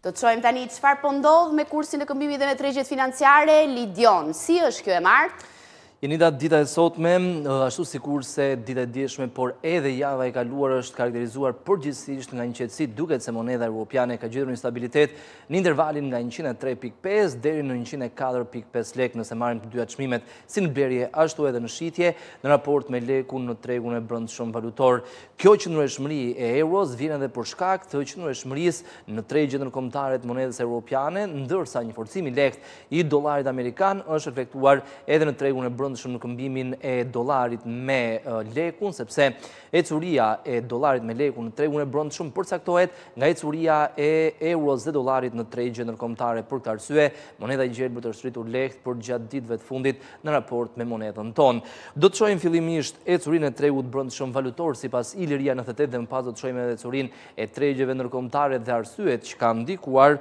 Do të shojmë tani çfarë po ndodh me kursin e këmbimit dhe me tregjet financiare. Lidion, si është kjo e martë? Jenida, dita e sotme, ashtu sikur se dita e djeshme, por edhe java e kaluar është karakterizuar përgjithsisht nga një qetësi, duket se monedha europiane ka gjetur një stabilitet në intervalin nga 103.5 deri në 104.5 lek, nëse marrim të dyja çmimet si në blerje ashtu edhe në shitje në raport me lekun në tregun e brendshëm valutor. Kjo qëndrueshmëri e euros vjen edhe për shkak të qëndrueshmërisë në tregjet ndërkombëtare të monedhës europiane, ndërsa një forcim i lehtë i dollarit amerikan është efektuar edhe në tregun e brendshëm në këmbimin e dollarit me lekun, sepse ecuria e dollarit me lekun në tregun e brendshëm përcaktohet nga ecuria e euros dhe dollarit në tregje ndërkombëtare. Për këtë arsye, monedha i gjelbër është rritur lehtë për gjatë ditëve të fundit në raport me monedhën tonë. Do të shohim fillimisht ecurinë e tregut brendshëm valutor sipas Iliria 98 dhe më pas do të shohim edhe ecurinë e tregjeve ndërkombëtare dhe arsyet që kanë ndikuar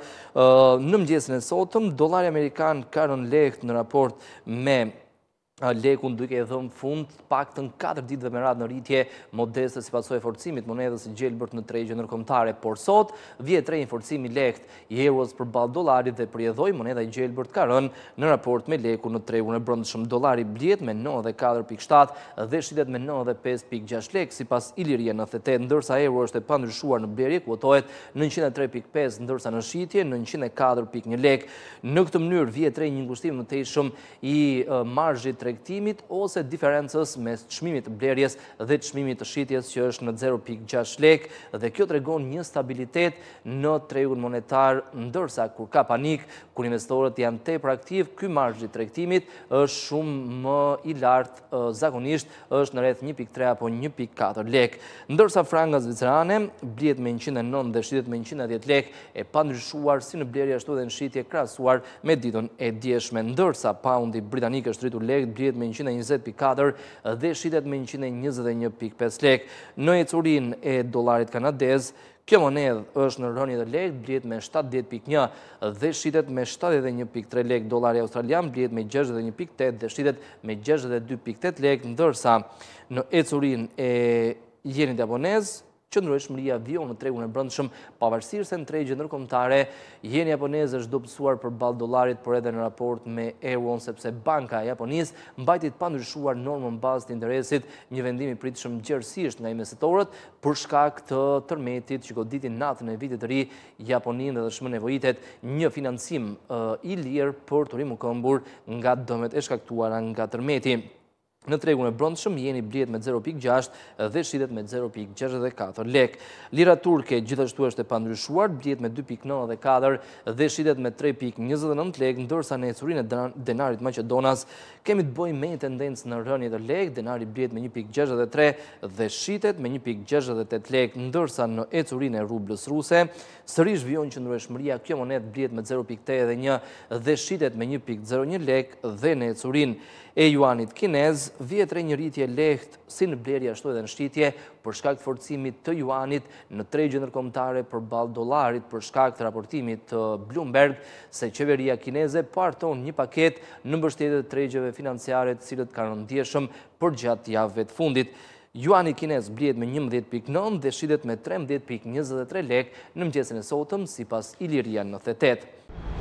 në mëngjesin e sotëm. Dollari amerikan ka rënë lehtë në raport me lekun, duke e dhënë fund paktën 4 ditëve me radhë në rritje modeste sipas së forcimit monedhës së gjelbërt në tregje ndërkombëtare, por sot vjet re një forcim i lehtë i euros përballë dollarit dhe përjedhoi monedha i gjelbërt ka rënë në raport me lekun në tregun e brendshëm. Dollari blihet me 94.7 dhe shitet me 95.6 lek sipas Iliria 98, ndërsa euro është e pandryshuar në blerje, kuotohet në 103.5 ndërsa në shitje në 104.1 lek. Në këtë mënyrë vjet re një ngushtim më tejshëm i marzhit tregtimit ose diferencës mes çmimit të blerjes dhe çmimit të shitjes që është në 0.6 lek, dhe kjo tregon një stabilitet në tregun monetar, ndërsa kur ka panik, kur investorët janë tepër aktiv, ky marzh i tregtimit është shumë më i lartë, zakonisht është në rreth 1.3 apo 1.4 lek. Ndërsa franga zvicerane blihet me 109 dhe shitet me 110 lek, e pandryshuar si në blerje ashtu edhe në shitje krahasuar me ditën e djeshme, ndërsa paundi britanik është rritur lek, blihet me 120.4 dhe shitet me 121.5 lek. Në ecurinë e dollarit kanadez, kjo monedhë është në rënje të lehtë, blihet me 70.1 dhe shitet me 71.3 lek. Dollari australian blihet me 61.8 dhe shitet me 62.8 lek, ndërsa në ecurinë e yenit japonez, qëndrueshmëria vjon në tregun e brendshëm, pavarësisht se në tregje ndërkombëtare jeni japonez është dobësuar përballë dollarit, por edhe në raport me euron, sepse banka e Japonisë mbajti të pandryshuar normën bazë të interesit, një vendim i pritshëm gjerësisht nga investitorët për shkak të tërmetit që goditi natën e vitit të ri Japoninë dhe tashmë nevojitet një financim i lirë për të rimukëmbur nga dëmet e shkaktuara nga tërmeti. Në tregun e brendshëm jeni blihet me 0.6 dhe shitet me 0.64 lek. Lira turke gjithashtu është e pandryshuar, blihet me 2.94 dhe shitet me 3.29 lek, ndërsa në ecurinë e denarit maqedonas kemi të bëjmë me një tendencë në rënje të lek. Denari blihet me 1.63 dhe shitet me 1.68 lek, ndërsa në ecurinë e rublës ruse sërish vjon qëndrueshmëria, kjo monedhë blihet me 0.81 dhe shitet me 1.01 lek, dhe në ecurinë e juanit kinez vjet re një rritje lehtë si në blerje ashtu edhe në shitje për shkak të forcimit të juanit në tregje ndërkombëtare përballë dollarit, për shkak të raportimit të Bloomberg se qeveria kineze parton një paketë në mbështetje të tregjeve financiare të cilët kanë rënë ndjeshëm për gjatë javëve të fundit. Juani kinez blihet me 11.9 dhe shitet me 13.23 lek në mëngjesin e sotëm sipas Iliria 98.